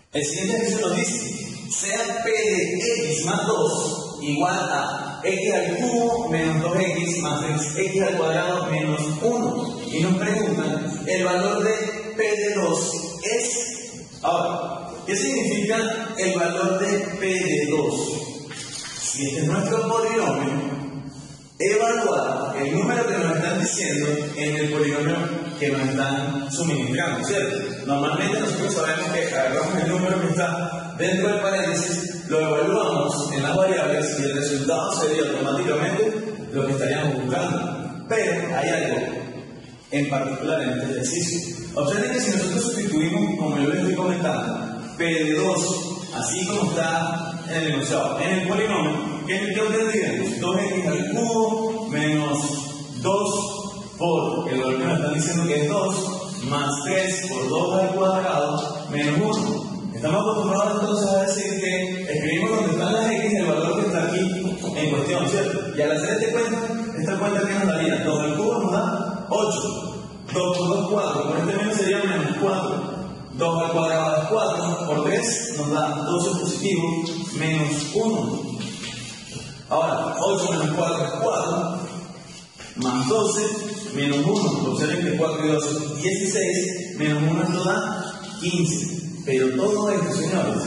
El siguiente ejercicio nos dice, sea P de x más 2 igual a x al cubo menos 2x más 3x al cuadrado menos 1. Y nos preguntan, el valor de P de 2 es... Ahora, ¿qué significa el valor de P de 2? Si este es nuestro polinomio, evaluar el número que nos están diciendo en el polinomio que nos están suministrando, ¿cierto? Normalmente nosotros sabemos que agarramos el número que está dentro del paréntesis, lo evaluamos en las variables y el resultado sería automáticamente lo que estaríamos buscando. Pero hay algo en particular en este ejercicio. Observen que si nosotros sustituimos, como yo les estoy comentando, P de 2, así como está en el enunciado, en el polinomio, ¿qué obtendríamos? 2x al cubo menos 2 por el valor que nos están diciendo que es 2, más 3 por 2 al cuadrado menos 1. Estamos acostumbrados entonces a decir que escribimos donde están las x el valor que está aquí en cuestión, ¿cierto? Y al hacer esta cuenta que nos daría 2 al cubo nos da 8, 2 por 2 4, por este menos sería menos 4. 2 al cuadrado es 4, por 3 nos da 12 positivo, menos 1. Ahora, 8 menos 4 es 4, más 12, menos 1. Observen que 4 y 12 es 16, menos 1 esto da 15. Pero todo esto, señores,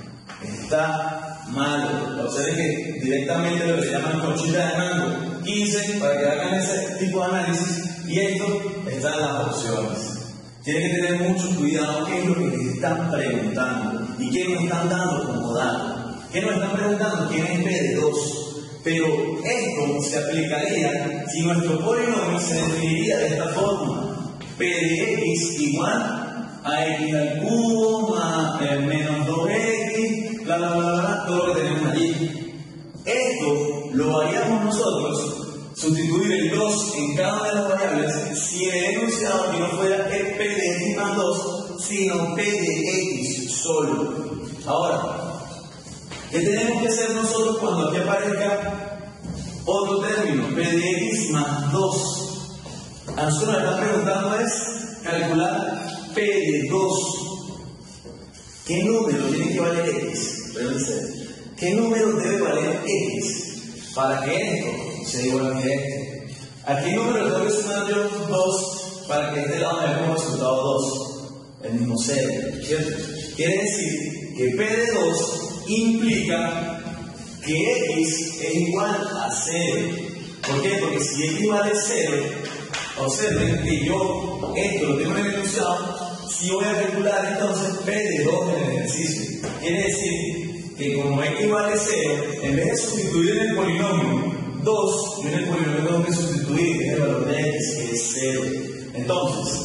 está malo. Observen que directamente lo que se llaman conchita de mango, 15, para que hagan ese tipo de análisis, y esto está en las opciones. Tienen que tener mucho cuidado qué es lo que les están preguntando y qué nos están dando como dato. ¿Qué nos están preguntando? ¿Quién es P de 2? Pero esto se aplicaría si nuestro polinomio se definiría de esta forma. P de x igual a x al cubo más menos 2x, bla bla bla bla, todo lo que tenemos allí. Esto lo haríamos nosotros sustituir el 2 en cada una de las variables si el enunciado aquí no fuera el P de x más 2, sino P de x solo. Ahora, ¿qué tenemos que hacer nosotros cuando aquí aparezca otro término, P de x más 2? A nosotros nos están preguntando es calcular P de 2. ¿Qué número tiene que valer x? ¿Qué número debe valer x para que esto sea igual a esto? ¿A qué número tengo que sumar yo 2 para que este lado me dé como resultado 2? El mismo 0, ¿cierto? Quiere decir que P de 2 implica que x es igual a 0. ¿Por qué? Porque si x vale 0, observen que yo esto lo tengo en el enunciado, si voy a calcular entonces P de 2 en el ejercicio. Quiere decir que como x vale 0, en vez de sustituir en el polinomio 2, yo en el polinomio tengo que sustituir el valor de x, que es 0. Entonces,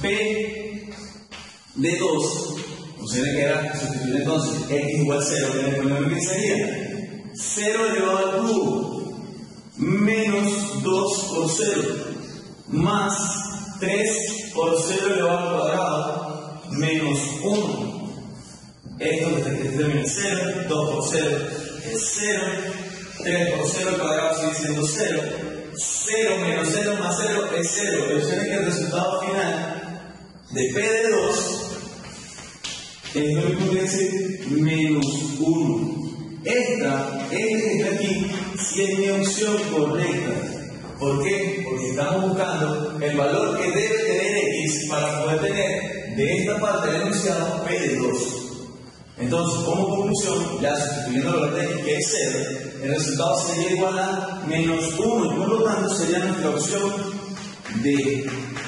P de 2, observen que era sustituir entonces x igual 0, en el polinomio que sería 0 elevado al cubo menos 2 por 0 más 3 por 0 elevado al cuadrado menos 1. Esto que determina 0, 2 por 0 es 0, 3 por 0 al cuadrado sigue siendo 0, 0 menos 0 más 0 es 0. Y observen que el resultado final de P de 2 es lo mismo que decir menos 1. Esta que está aquí, si es mi opción correcta. ¿Por qué? Porque estamos buscando el valor que debe tener x para poder tener de esta parte del enunciado P de 2. Entonces, como conclusión, ya sustituyendo el valor de x que es 0, el resultado sería igual a menos 1 y por lo tanto sería nuestra opción D.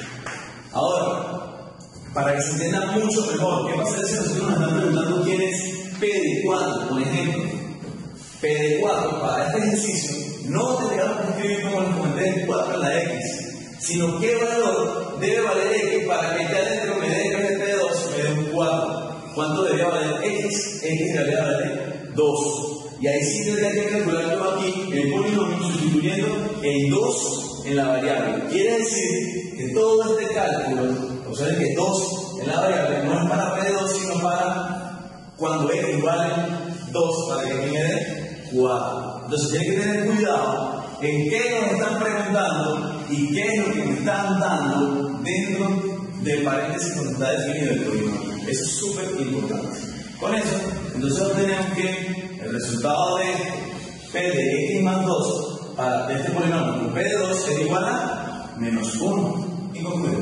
Ahora, para que se entienda mucho mejor, ¿qué pasa si nosotros nos están preguntando quién es P de 4, por ejemplo? P de 4 para este ejercicio no tendríamos que escribir como les comenté 4 en la x, sino qué valor debe valer x para que ya dentro me dé en vez de P de 2 me dé un 4. ¿Cuánto debería valer x? X debería valer 2. Y ahí sí tendría que calcular yo aquí el polinomio sustituyendo el 2 en la variable. Quiere decir que todo este cálculo, observen que 2 en la variable no es para P de 2, sino para cuando x vale 2 para que me dé 4. Entonces tienen que tener cuidado en qué nos están preguntando y qué es lo que me están dando dentro del paréntesis donde está definido el polinomio. Eso es súper importante. Con eso, entonces obtenemos que el resultado de P de X más 2 de este polinomio con P de 2 es igual a menos 1. Y concluimos.